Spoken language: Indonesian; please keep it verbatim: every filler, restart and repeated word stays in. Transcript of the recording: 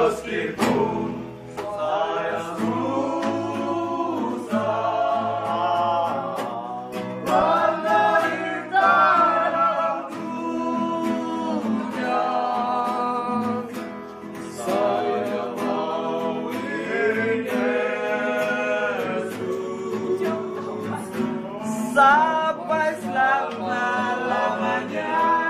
meskipun saya susah, menderita dalam dunia, saya mau Yesus sampai selama-lamanya.